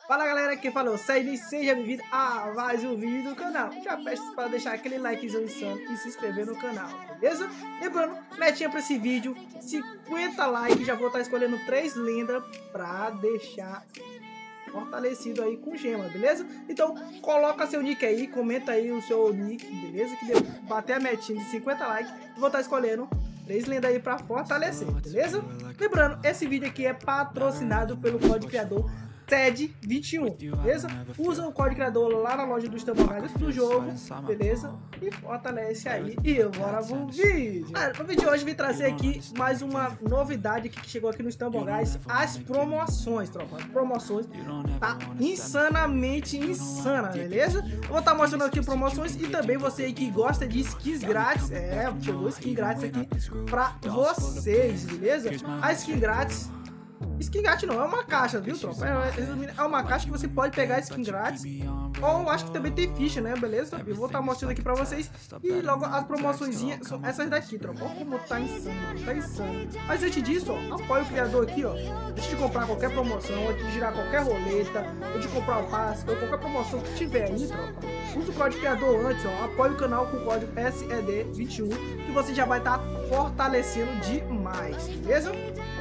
Fala galera, quem falou, seja bem-vindo a mais um vídeo do canal. Já peço para deixar aquele likezão insano e se inscrever no canal, beleza? Lembrando, metinha para esse vídeo, 50 likes, já vou estar escolhendo 3 lendas para deixar fortalecido aí com gema, beleza? Então, coloca seu nick aí, comenta aí o seu nick, beleza? Que deu bater a metinha de 50 likes, vou estar escolhendo 3 lendas aí para fortalecer, beleza? Lembrando, esse vídeo aqui é patrocinado pelo código criador SED21, beleza? Usa o código criador lá na loja dos Tamborrais do jogo, beleza? E fortalece aí. E bora pro vídeo. No vídeo de hoje eu vim trazer aqui mais uma novidade que chegou aqui nos Tamborrais, as promoções, tropa. As promoções tá insanamente insana, beleza? Eu vou estar mostrando aqui promoções e também você aí que gosta de skins grátis, chegou skin grátis aqui pra vocês, beleza? A skin grátis não, é uma caixa, viu, tropa? É uma caixa que você pode pegar skin grátis. Ou acho que também tem ficha, né? Beleza? Eu vou estar mostrando aqui pra vocês. E logo as promoçõezinhas são essas daqui, tropa. Olha como tá insano, tá insano. Mas antes disso, ó, apoia o criador aqui, ó. Antes de comprar qualquer promoção, antes de girar qualquer roleta, antes de comprar o passe, ou qualquer promoção que tiver aí, tropa, usa o código criador antes, ó. Apoia o canal com o código SED21, que você já vai estar fortalecendo demais, beleza?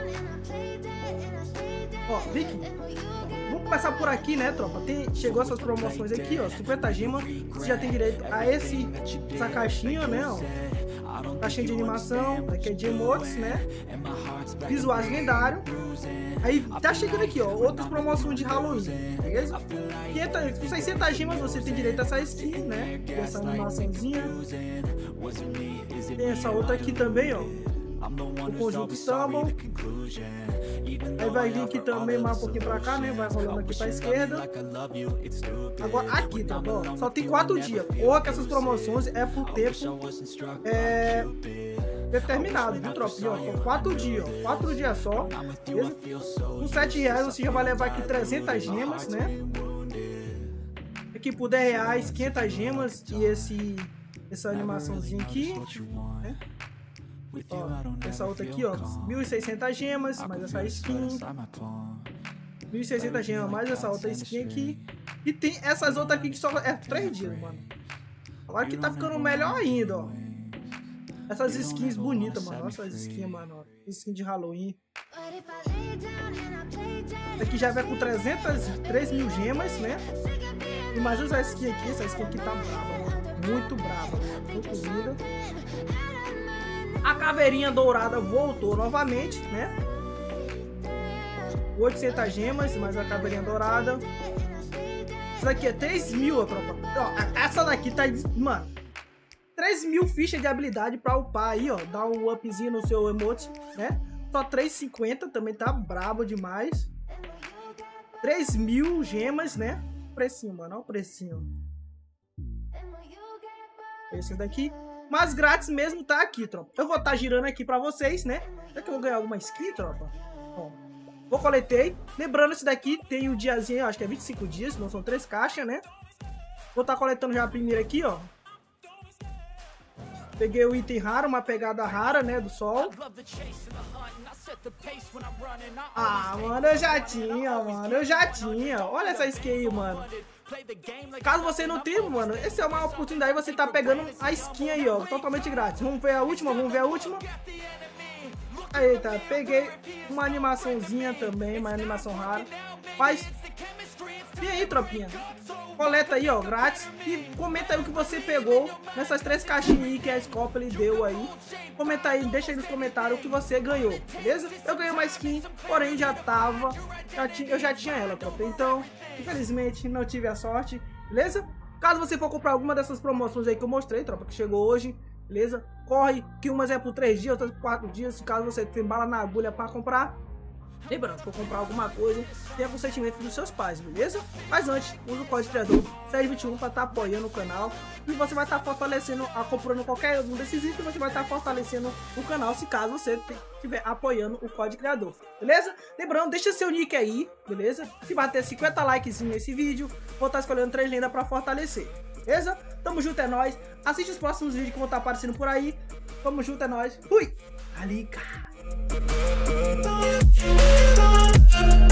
Ó, Vicky, vamos começar por aqui, né, tropa? Chegou essas promoções aqui, ó, 50 gemas, você já tem direito a essa caixinha, né, ó, caixinha de animação, aqui é de emotes, né, visuais lendário. Aí tá chegando aqui, ó, outras promoções de Halloween, beleza? 600 gemas você tem direito a essa skin, né, essa animaçãozinha. Tem essa outra aqui também, ó, o conjunto Stumble. Aí vai vir aqui também mais um pouquinho pra cá, né? Vai rolando aqui pra esquerda. Agora aqui, tá bom? Só tem 4 dias. Ou que essas promoções é por tempo determinado, viu, tropa? Ó, são 4 dias, ó. 4 dias só. Beleza? Com R$7 você já vai levar aqui 300 gemas, né? Aqui por R$10, 500 gemas. E essa animaçãozinha aqui, né? Ó, essa outra aqui, ó, 1.600 gemas, mais essa skin, 1.600 gemas, mais essa outra skin aqui. E tem essas outras aqui que só é 3 dias, mano. Agora que tá ficando melhor ainda, ó. Essas skins bonitas, mano. Olha essas skins, mano. Skin de Halloween. Essa aqui já vai com 3.000 gemas, né? E mais essa skin aqui tá brava, mano. Muito brava, muito linda. A caveirinha dourada voltou novamente, né? 800 gemas, mais a caveirinha dourada. Essa daqui é 3.000, tropa. Ó, essa daqui tá, mano, 3.000 fichas de habilidade pra upar aí, ó. Dar um upzinho no seu emote, né? Só 350, também tá brabo demais. 3.000 gemas, né? Precinho, mano, ó o precinho. Esse daqui. Mas grátis mesmo tá aqui, tropa. Eu vou estar girando aqui pra vocês, né? Será que eu vou ganhar alguma skin, tropa? Ó, vou coletei. Lembrando, esse daqui tem o diazinho, acho que é 25 dias, não são 3 caixas, né? Vou estar coletando já a primeira aqui, ó. Peguei o item raro, uma pegada rara, né, do sol. Ah, mano, eu já tinha. Olha essa skin aí, mano. Caso você não tenha, mano, essa é uma oportunidade de você tá pegando a skin aí, ó, totalmente grátis. Vamos ver a última. Eita, peguei uma animaçãozinha também, uma animação rara. Mas, e aí, tropinha? Coleta aí, ó, grátis. E comenta aí o que você pegou nessas 3 caixinhas aí que a Scope ele deu aí. Comenta aí, deixa aí nos comentários o que você ganhou, beleza? Eu ganhei uma skin, porém eu já tinha ela, tropa. Então, infelizmente, não tive a sorte, beleza? Caso você for comprar alguma dessas promoções aí que eu mostrei, tropa, que chegou hoje, beleza? Corre, que umas é por 3 dias, outras por 4 dias. Caso você tenha bala na agulha pra comprar, lembrando, se for comprar alguma coisa, tenha consentimento dos seus pais, beleza? Mas antes, use o código criador SED21 para estar apoiando o canal. E você vai estar fortalecendo, comprando qualquer um desses itens, você vai estar fortalecendo o canal, se caso você estiver apoiando o código criador, beleza? Lembrando, deixa seu nick aí, beleza? Se bater 50 likes nesse vídeo, vou estar escolhendo 3 lendas para fortalecer, beleza? Tamo junto, é nóis. Assiste os próximos vídeos que vão estar aparecendo por aí. Tamo junto, é nóis. Fui! Ali, cara.